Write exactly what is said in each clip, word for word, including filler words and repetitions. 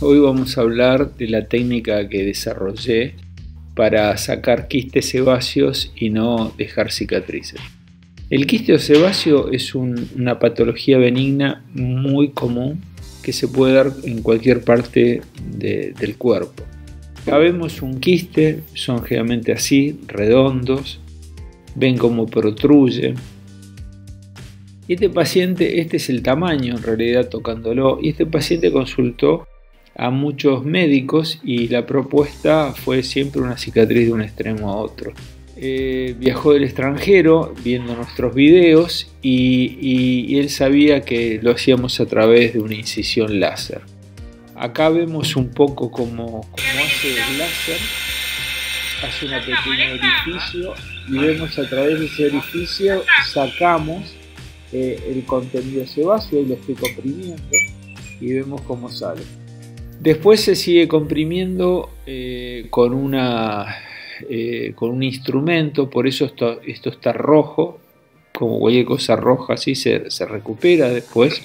Hoy vamos a hablar de la técnica que desarrollé para sacar quistes sebáceos y no dejar cicatrices. El quiste sebáceo es un, una patología benigna muy común que se puede dar en cualquier parte de, del cuerpo. Acá vemos un quiste, son generalmente así, redondos, ven cómo protruye. Este paciente, este es el tamaño en realidad tocándolo, y este paciente consultó a muchos médicos y la propuesta fue siempre una cicatriz de un extremo a otro. Eh, viajó del extranjero viendo nuestros videos y, y, y él sabía que lo hacíamos a través de una incisión láser. Acá vemos un poco cómo, cómo hace el láser, hace un pequeño orificio y vemos a través de ese orificio sacamos eh, el contenido sebáceo y lo estoy comprimiendo y vemos cómo sale. Después se sigue comprimiendo eh, con, una, eh, con un instrumento, por eso esto, esto está rojo, como cualquier cosa roja así se, se recupera después.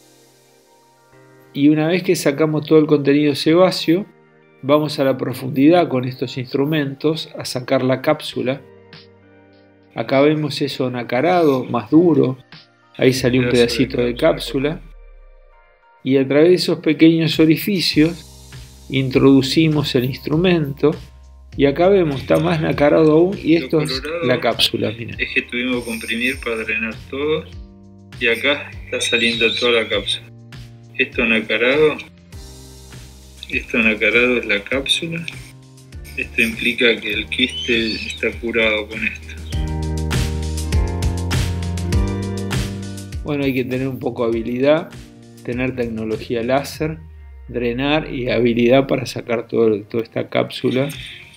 Y una vez que sacamos todo el contenido sebáceo, vamos a la profundidad con estos instrumentos a sacar la cápsula. Acá vemos eso nacarado, más duro, ahí salió un pedacito de cápsula. Y a través de esos pequeños orificios introducimos el instrumento y acá vemos, está más nacarado aún y esto es la cápsula. Miren. Es que tuvimos que comprimir para drenar todo y acá está saliendo toda la cápsula. Esto nacarado, esto nacarado es la cápsula. Esto implica que el quiste está curado con esto. Bueno, hay que tener un poco de habilidad, tener tecnología láser, drenar y habilidad para sacar todo, toda esta cápsula.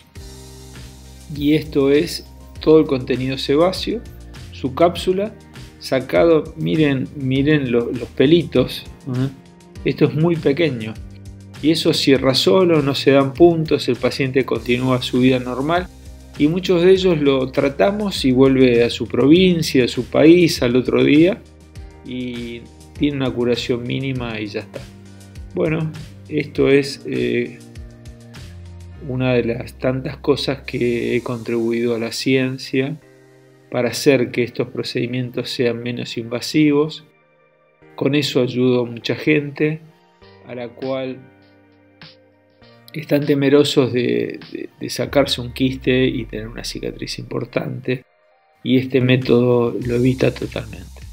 Y esto es todo el contenido sebáceo, su cápsula, sacado, miren, miren lo, los pelitos, ¿eh? Esto es muy pequeño. Y eso cierra solo, no se dan puntos, el paciente continúa su vida normal. Y muchos de ellos lo tratamos y vuelve a su provincia, a su país al otro día. Y tiene una curación mínima y ya está. Bueno, esto es eh, una de las tantas cosas que he contribuido a la ciencia para hacer que estos procedimientos sean menos invasivos. Con eso ayudo a mucha gente a la cual están temerosos de, de, de sacarse un quiste y tener una cicatriz importante, y este método lo evita totalmente.